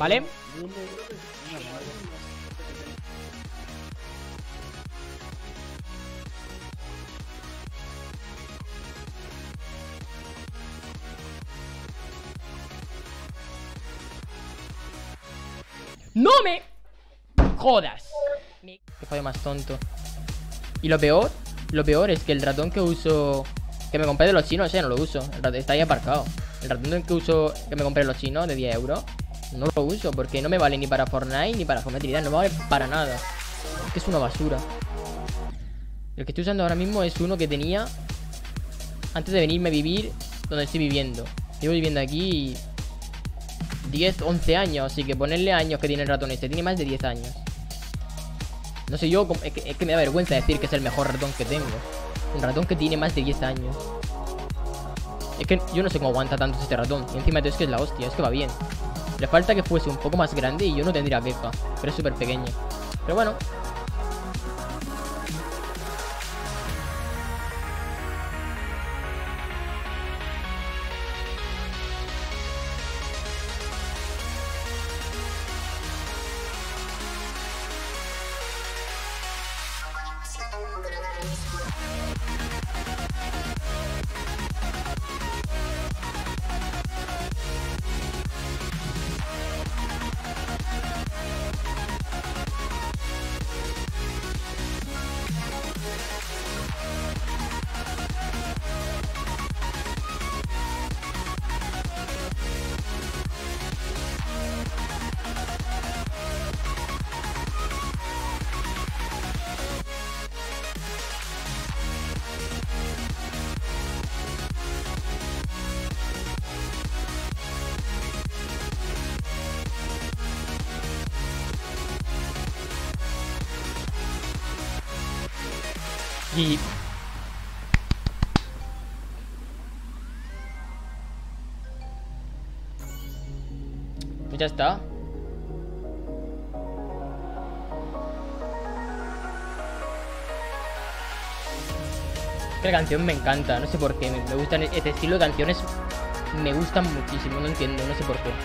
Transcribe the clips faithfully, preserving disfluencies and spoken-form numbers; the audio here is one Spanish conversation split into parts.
¿vale? ¡No me jodas! Qué fallo más tonto. Y lo peor, lo peor es que el ratón que uso, que me compré de los chinos, ese no lo uso. El ratón está ahí aparcado. El ratón que uso, que me compré de los chinos de diez euros, no lo uso porque no me vale ni para Fortnite ni para Geometry. No me vale para nada. Es que es una basura. El que estoy usando ahora mismo es uno que tenía antes de venirme a vivir donde estoy viviendo. Llevo viviendo aquí diez, once años. Así que ponerle años que tiene el ratón este. Tiene más de diez años. No sé yo, es que, es que me da vergüenza decir que es el mejor ratón que tengo. Un ratón que tiene más de diez años. Es que yo no sé cómo aguanta tanto este ratón. Y encima de todo es que es la hostia, es que va bien. Le falta que fuese un poco más grande y yo no tendría queja. Pero es súper pequeño. Pero bueno. Y... pues ya está. La canción me encanta, no sé por qué. Me gustan este estilo de canciones. Me gustan muchísimo, no entiendo, no sé por qué.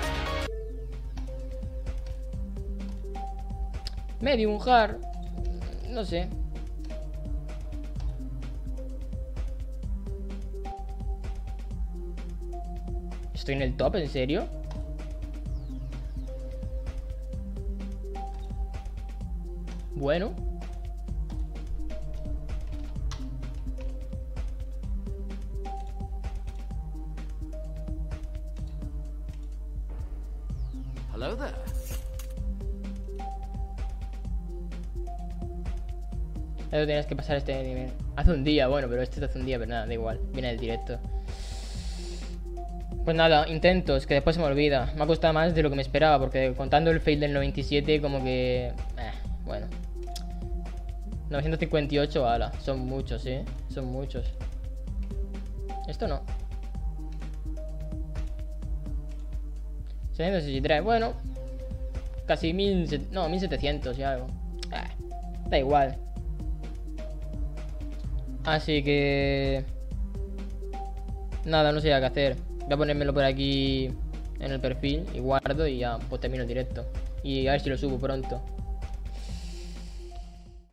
Medium hard. No sé. ¿Estoy en el top? ¿En serio? Bueno. Hello there. Eso tienes que pasar este nivel. Hace un día, bueno, pero este hace un día, pero nada, da igual. Viene del directo. Pues nada, intentos, que después se me olvida. Me ha costado más de lo que me esperaba, porque contando el fail del noventa y siete, como que... Eh, bueno. novecientos cincuenta y ocho, ala. Son muchos, ¿eh? Son muchos. Esto no. seiscientos sesenta y tres, bueno. Casi mil... No, mil setecientos y algo. Eh, da igual. Así que... nada, no sé qué hacer. Voy a ponérmelo por aquí en el perfil y guardo y ya pues termino el directo. Y a ver si lo subo pronto.